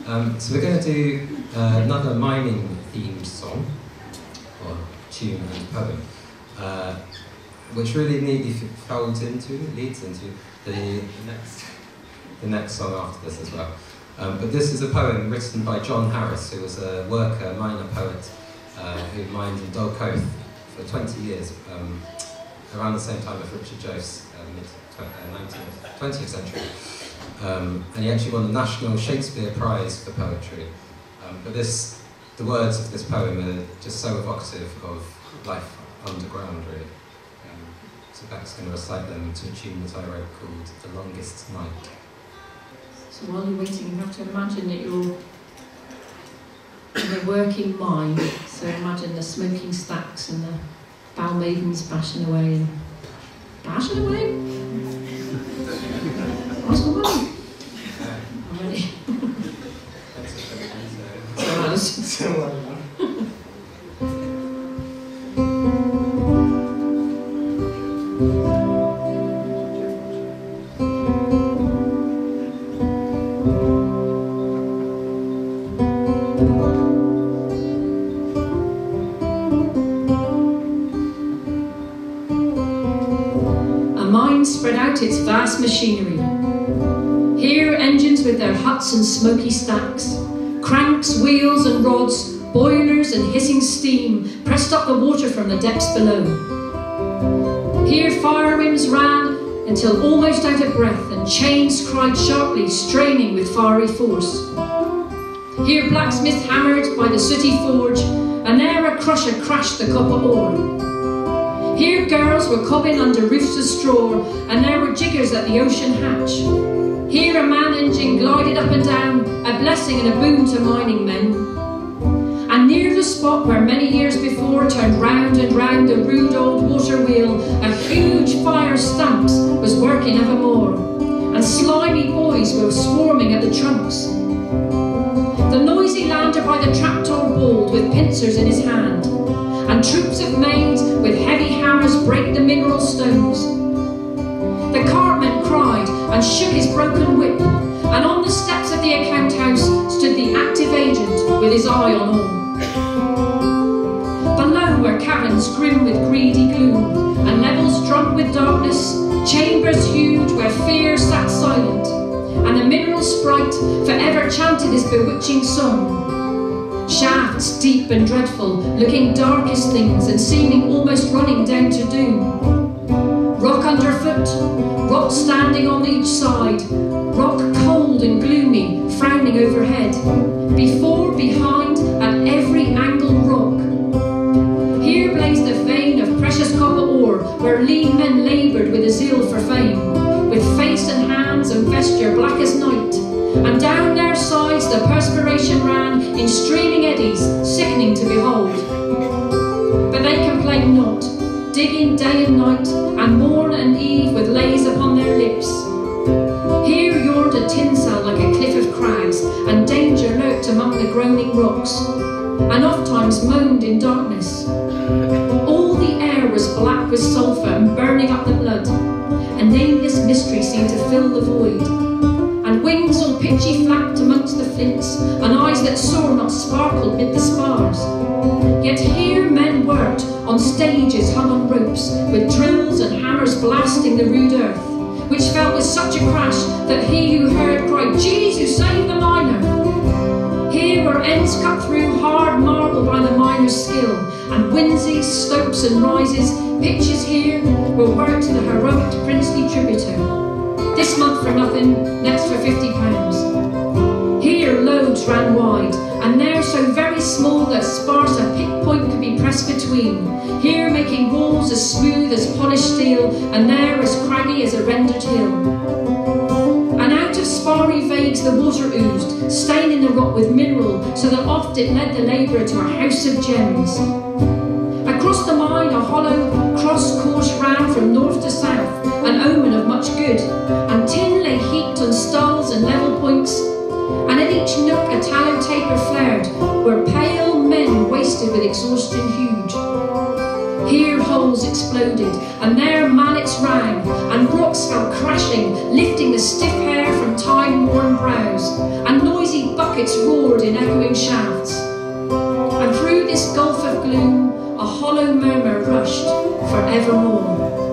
So we're going to do another mining-themed song, or tune and poem, which really neatly leads into the next song after this as well. But this is a poem written by John Harris, who was a worker, miner, poet, who mined in Dol Coath for 20 years, around the same time as Richard Joyce, mid-20th century. And he actually won the National Shakespeare Prize for poetry. But the words of this poem are just so evocative of life underground, really. So Beck's going to recite them to a tune that I wrote called The Longest Night. So while you're waiting, you have to imagine that you're in a working mine. So imagine the smoking stacks and the bow maidens bashing away and bashing away. Ask away. I'm ready. Spread out its vast machinery. Here engines with their huts and smoky stacks, cranks, wheels and rods, boilers and hissing steam pressed up the water from the depths below. Here fire rims ran until almost out of breath, and chains cried sharply, straining with fiery force. Here blacksmiths hammered by the sooty forge, and there a crusher crashed the copper ore. Here girls were cobbing under roofs of straw, and there were jiggers at the ocean hatch. Here a man engine glided up and down, a blessing and a boon to mining men. And near the spot where many years before turned round and round the rude old water wheel, a huge fire stamps was working evermore, and slimy boys were swarming at the trunks. The noisy lander by the trapdoor bawled with pincers in his hand, and troops of maids with heavy hammers break the mineral stones. The cartman cried and shook his broken whip, and on the steps of the account house stood the active agent with his eye on all. Below were caverns grim with greedy gloom, and levels drunk with darkness, chambers huge where fear sat silent, and the mineral sprite forever chanted his bewitching song. Shafts deep and dreadful, looking dark as things and seeming almost running down to doom. Rock underfoot, rock standing on each side, rock cold and gloomy, frowning overhead. Before, behind, at every angle rock. Here blazed a vein of precious copper ore, where lean men laboured with a zeal for fame, with face and hands and vesture black as night. And down their sides the perspiration ran in streaming eddies, sickening to behold. But they complained not, digging day and night, and morn and eve with lays upon their lips. Here yawned a tinsel like a cliff of crags, and danger lurked among the groaning rocks, and ofttimes moaned in darkness. All the air was black with sulphur and burning up the blood, a nameless mystery seemed to fill the void. And wings all pitchy flapped amongst the flints, and eyes that saw not sparkled mid the spars. Yet here men worked on stages hung on ropes, with drills and hammers blasting the rude earth, which fell with such a crash that he who heard cried, "Jesus, save the miner!" Here were ends cut through hard marble by the miner's skill, and winzies, stopes and rises, pitches here were worked to the heroic princely tributor. This month for nothing, next for £50. Here loads ran wide, and there so very small that sparse a pick point could be pressed between. Here making walls as smooth as polished steel, and there as craggy as a rendered hill. And out of sparry veins the water oozed, staining the rock with mineral, so that oft it led the labourer to a house of gems. Across the mine a hollow cross course ran from north to south, an omen of much good, and tin lay heaped on stalls and level points, and in each nook a tallow taper flared, where pale men wasted with exhaustion huge. Here holes exploded, and there mallets rang, and rocks fell crashing, lifting the stiff hair from time-worn brows, and noisy buckets buckets roared in echoing shafts. And through this gulf of gloom, a hollow murmur rushed forevermore.